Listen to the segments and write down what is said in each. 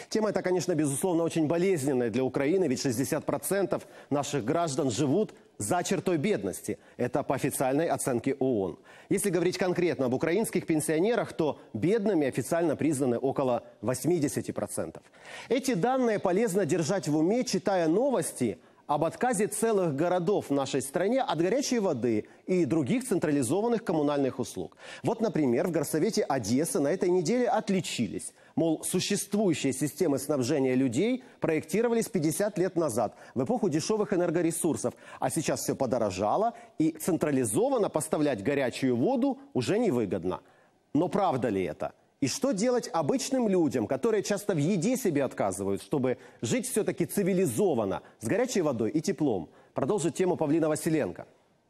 Тема эта, конечно, безусловно, очень болезненная для Украины, ведь 60% наших граждан живут за чертой бедности. Это по официальной оценке ООН. Если говорить конкретно об украинских пенсионерах, то бедными официально признаны около 80%. Эти данные полезно держать в уме, читая новости об отказе целых городов в нашей стране от горячей воды и других централизованных коммунальных услуг. Вот, например, в горсовете Одессы на этой неделе отличились. Мол, существующие системы снабжения людей проектировались 50 лет назад, в эпоху дешевых энергоресурсов. А сейчас все подорожало, и централизованно поставлять горячую воду уже невыгодно. Но правда ли это? И что делать обычным людям, которые часто в еде себе отказывают, чтобы жить все-таки цивилизованно, с горячей водой и теплом? Продолжит тему Павлина Василенко.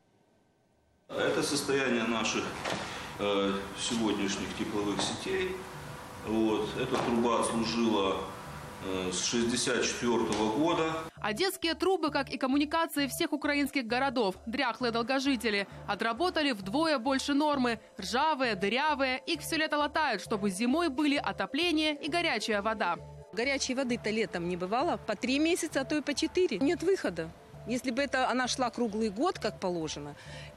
Это состояние наших сегодняшних тепловых сетей. Эта труба служила с 1964 года. Одесские трубы, как и коммуникации всех украинских городов, дряхлые долгожители, отработали вдвое больше нормы. Ржавые, дырявые, их все лето латают, чтобы зимой были отопление и горячая вода. Горячей воды-то летом не бывало. По 3 месяца, а то и по 4. Нет выхода. Если бы она шла круглый год, как положено,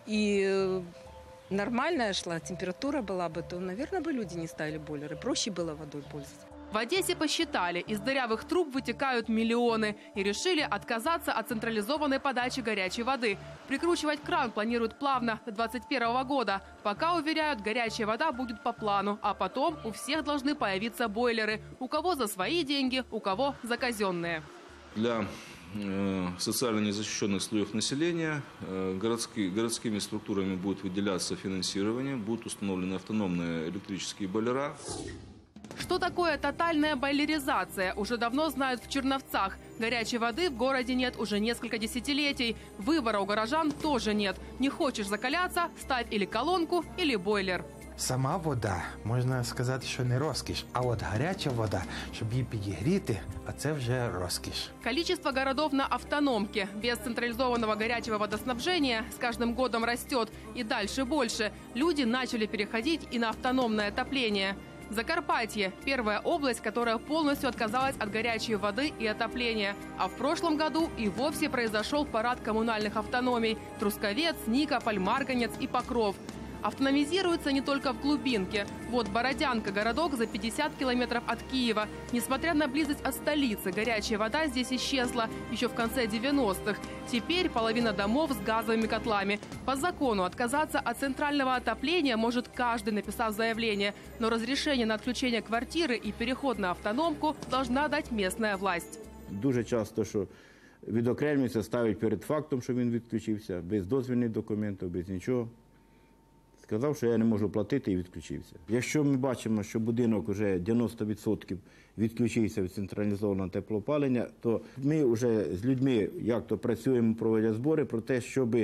и нормальная шла, температура была бы, то, наверное, бы люди не ставили бойлеры. Проще было водой пользоваться. В Одессе посчитали, из дырявых труб вытекают миллионы и решили отказаться от централизованной подачи горячей воды. Прикручивать кран планируют плавно до 2021 года. Пока, уверяют, горячая вода будет по плану, а потом у всех должны появиться бойлеры. У кого за свои деньги, у кого за казенные. Для социально незащищенных слоев населения городскими структурами будет выделяться финансирование, будут установлены автономные электрические бойлера. Что такое тотальная бойлеризация, уже давно знают в Черновцах. Горячей воды в городе нет уже несколько десятилетий. Выбора у горожан тоже нет. Не хочешь закаляться – ставь или колонку, или бойлер. Сама вода, можна сказати, що не розкіш, а от гаряча вода, щоб її підігріти, а це вже розкіш. Количество городов на автономке без централизованного горячего водоснабжения с каждым годом растет. И дальше больше. Люди начали переходить и на автономное отопление. Закарпатье – первая область, которая полностью отказалась от горячей воды и отопления. А в прошлом году и вовсе произошел парад коммунальных автономий – Трусковец, Никополь, Марганец и Покров. Автономизируется не только в глубинке. Вот Бородянка, городок за 50 километров от Киева. Несмотря на близость от столицы, горячая вода здесь исчезла еще в конце 90-х. Теперь половина домов с газовыми котлами. По закону отказаться от центрального отопления может каждый, написав заявление. Но разрешение на отключение квартиры и переход на автономку должна дать местная власть. Дуже часто, що відокремлюється, ставить перед фактом, що він відключився, без дозвільних документів, без нічого. Сказав, що я не можу платити і відключився. Якщо ми бачимо, що будинок вже 90% відключився від централізованого теплоопалення, то ми вже з людьми як-то працюємо, проводять збори про те, щоб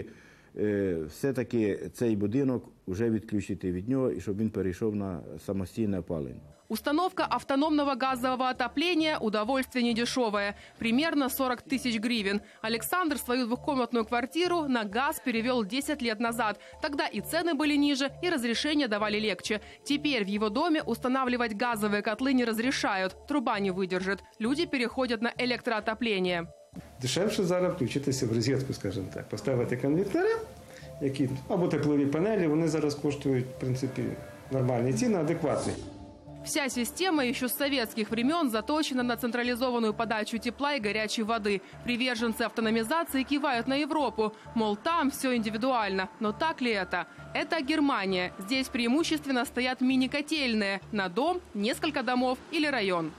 все-таки цей будинок вже відключити від нього і щоб він перейшов на самостійне опалення. Установка автономного газового отопления – удовольствие недешевое. Примерно 40 тысяч гривен. Александр свою двухкомнатную квартиру на газ перевел 10 лет назад. Тогда и цены были ниже, и разрешения давали легче. Теперь в его доме устанавливать газовые котлы не разрешают. Труба не выдержит. Люди переходят на электроотопление. Дешевше зараз включитися в розетку, скажімо так. Поставити конвектори, які, або теплові панелі, вони зараз коштують, в принципі, нормальні ціни, адекватні. Вся система еще с советских времен заточена на централизованную подачу тепла и горячей воды. Приверженцы автономизации кивают на Европу. Мол, там все индивидуально. Но так ли это? Это Германия. Здесь преимущественно стоят мини-котельные. На дом, несколько домов или район.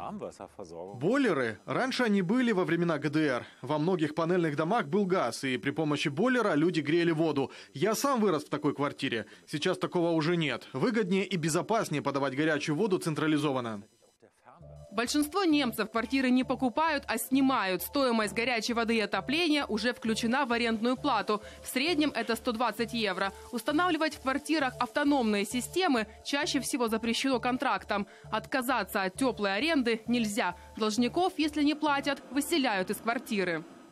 Бойлеры? Раньше они были во времена ГДР. Во многих панельных домах был газ, и при помощи бойлера люди грели воду. Я сам вырос в такой квартире. Сейчас такого уже нет. Выгоднее и безопаснее подавать горячую воду централизованно. Большинство немцев квартиры не покупают, а снимают. Стоимость горячей воды и отопления уже включена в арендную плату. В среднем это 120 евро. Устанавливать в квартирах автономные системы чаще всего запрещено контрактом. Отказаться от теплой аренды нельзя. Должников, если не платят, выселяют из квартиры.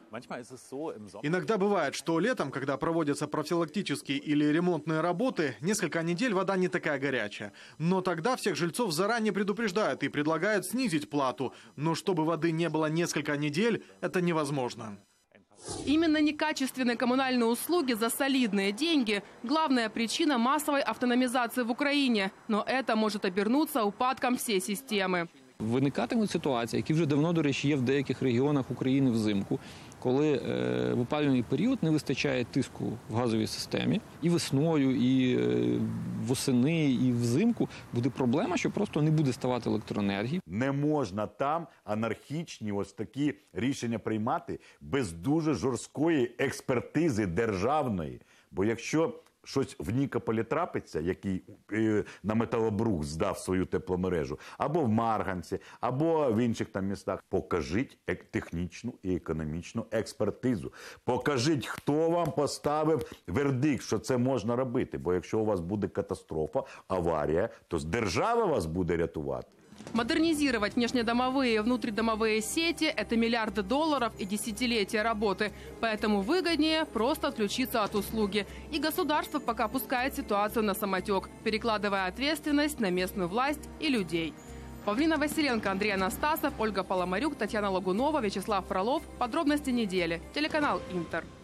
Иногда бывает, что летом, когда проводятся профилактические или ремонтные работы, несколько недель вода не такая горячая. Но тогда всех жильцов заранее предупреждают и предлагают снизить плату. Но чтобы воды не было несколько недель, это невозможно. Именно некачественные коммунальные услуги за солидные деньги – главная причина массовой автономизации в Украине. Но это может обернуться упадком всей системы. Виникатимуть ситуації, які вже давно, до речі, є в деяких регіонах України взимку, коли в опалювальний період не вистачає тиску в газовій системі. І весною, і восени, і взимку буде проблема, що просто не буде ставати електроенергії. Не можна там анархічні ось такі рішення приймати без дуже жорсткої експертизи державної. Бо якщо щось в Нікополі трапиться, який на металобрух здав свою тепломережу, або в Марганці, або в інших там містах, покажіть технічну і економічну експертизу. Покажіть, хто вам поставив вердикт, що це можна робити. Бо якщо у вас буде катастрофа, аварія, то держава вас буде рятувати. Модернизировать внешнедомовые и внутридомовые сети – это миллиарды долларов и десятилетия работы. Поэтому выгоднее просто отключиться от услуги. И государство пока пускает ситуацию на самотек, перекладывая ответственность на местную власть и людей. Павлина Василенко, Андрей Анастасов, Ольга Поломарюк, Татьяна Лагунова, Вячеслав Фролов. Подробности недели. Телеканал «Интер».